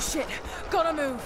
Shit, gotta move.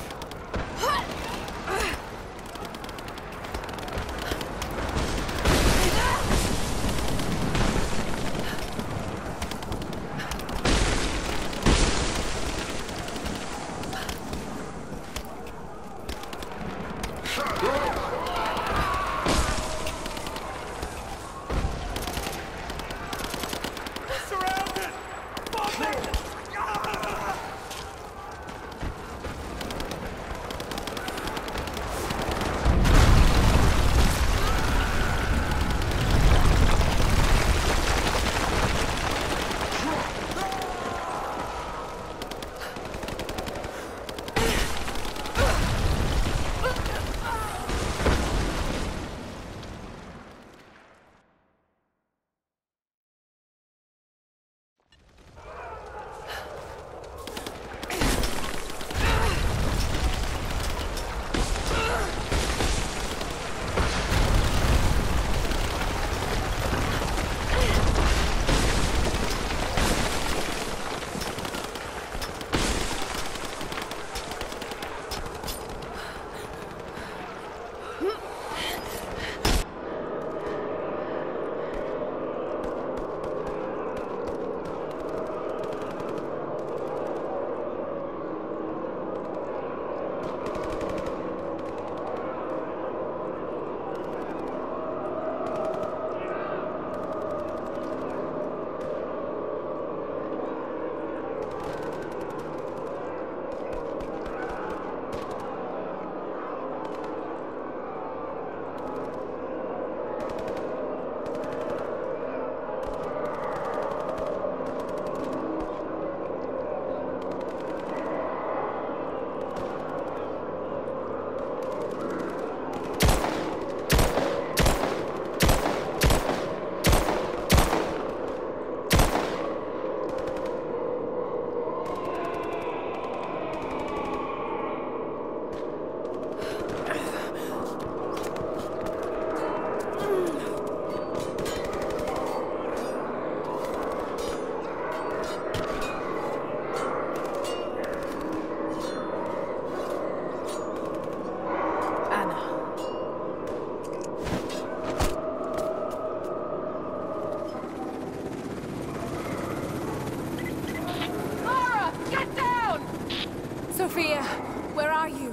Sophia, where are you?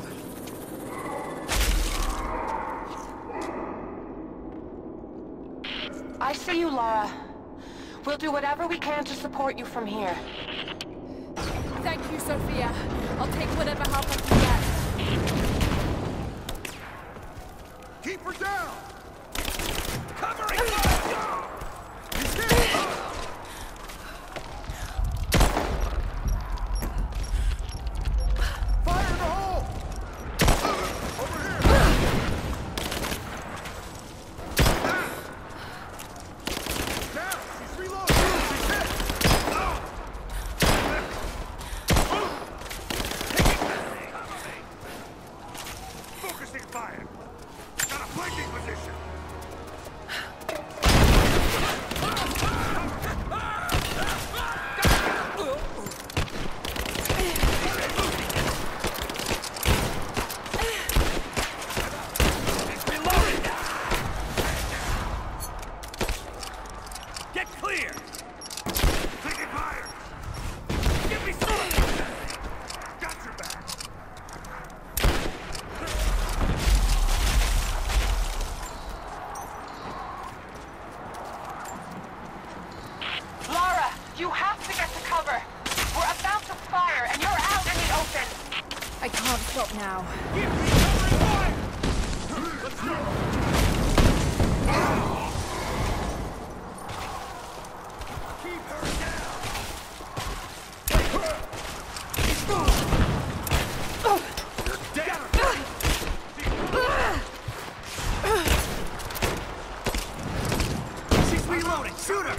I see you, Lara. We'll do whatever we can to support you from here. Thank you, Sophia. I'll take whatever help I can get. Keep her down! Covering fire! He's hit! Fire in the hole! Over here! Down! She's reloading! She's hit! Focusing fire! Got a flanking position! Get clear! Taking fire! Give me some! Got your back! Lara, you have to get to cover. We're about to fire, and you're out in the open. I can't stop now. Give me covering fire! Let's go! Keep her down! You're dead! She's reloading! Shoot her!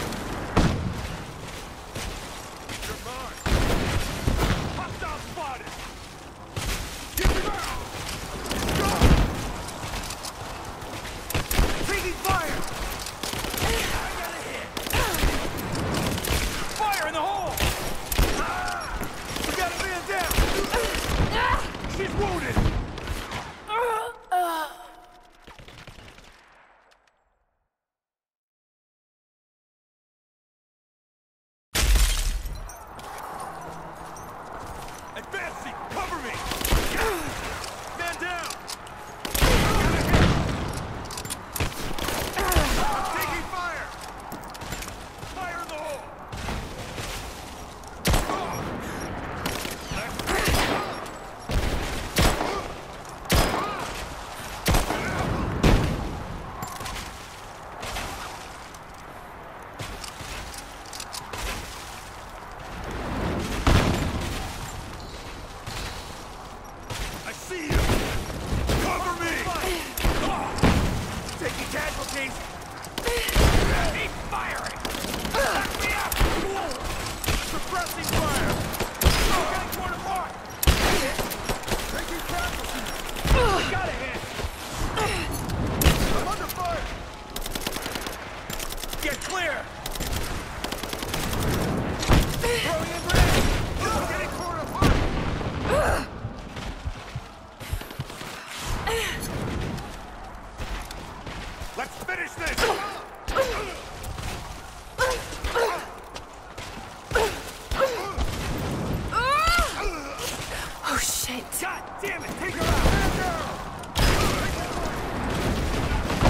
You're mine! Hostile spotted! clear! Throwing in grenade! Getting torn apart! Let's finish this! Oh shit! God damn it! Take her out!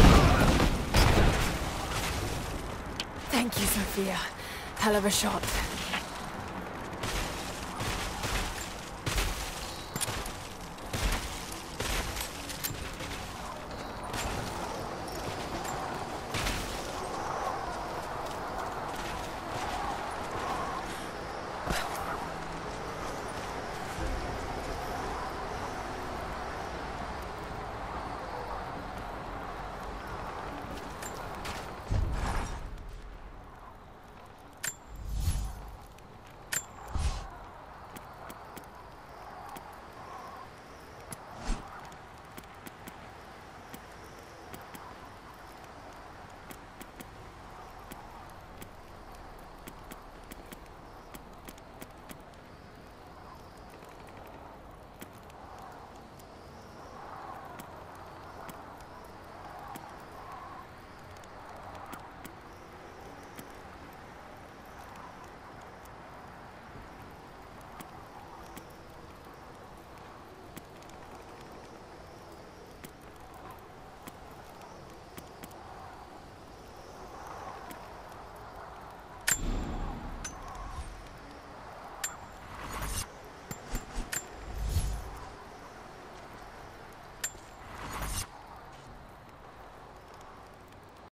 Thank you, Sophia. Hell of a shot.